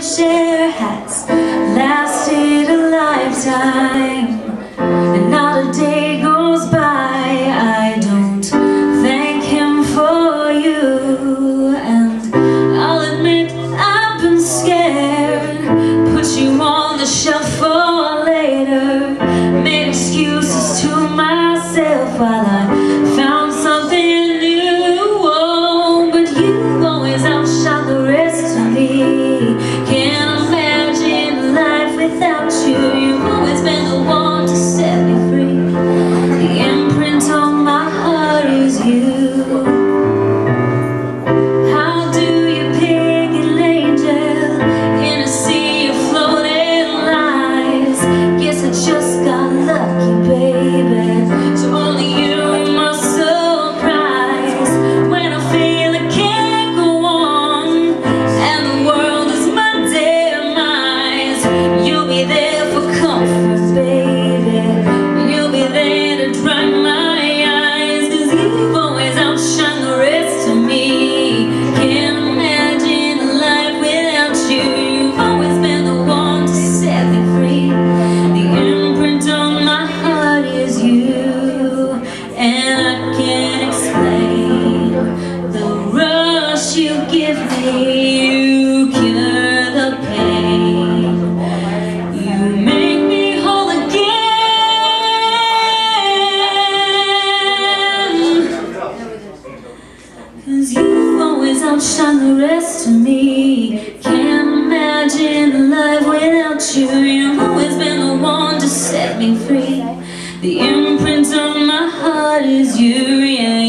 share has lasted a lifetime, and not a day goes by I don't thank him for you. And I'll admit I've been scared, put you on the shelf for later, made excuses to myself while I found something new. Oh, but you always outshine the rest of me. Can't imagine life without you. You've always been the one to set me free. The imprint on my heart is you. How do you pick an angel in a sea of floating lies? Guess I just got lucky, baby. So only you my surprise. When I feel I can't go on and the world is my demise, you'll be there for comfort, baby. You'll be there to dry my eyes, 'cause you've always outshined the rest of me. Can't imagine life without you. You've always been the one to set me free. The imprint on my heart is you, and I can't explain the rush you give me. You cure the pain, you make me whole again. 'Cause you've always outshined the rest of me. Can't imagine life without you. You've always been the one to set me free. The imprint on my heart is you, yeah.